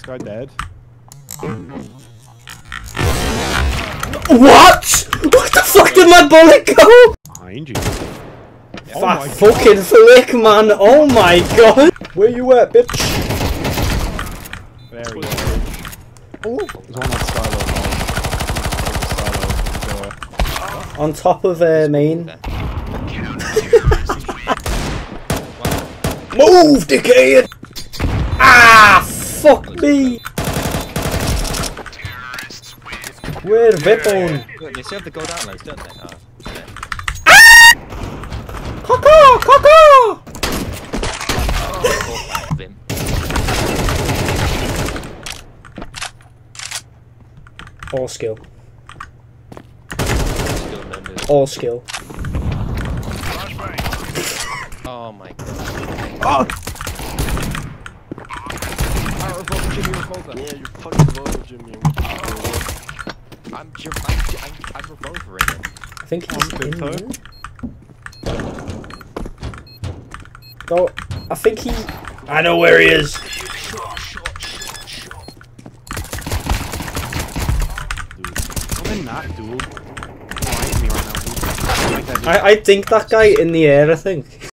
Guy dead. What? What the fuck did my bullet go? Behind you. That fucking flick, man. Oh my god. Where you at, bitch? Very good. Oh, there's one on silo. On top of main. Move, dickhead! Ah, fuck me! Where Vipon? They still have the gold outlays, don't they? Oh, Caca! Caca! Vim. All skill. Still no move. All skill. Oh my god. Oh! Yeah, you're fucking revolver, Jimmy. I'm revolvering him. I think he's in toe. there. Go. I think he. I know where he is. I'm in that dude. Me right now. I think that guy in the air, I think.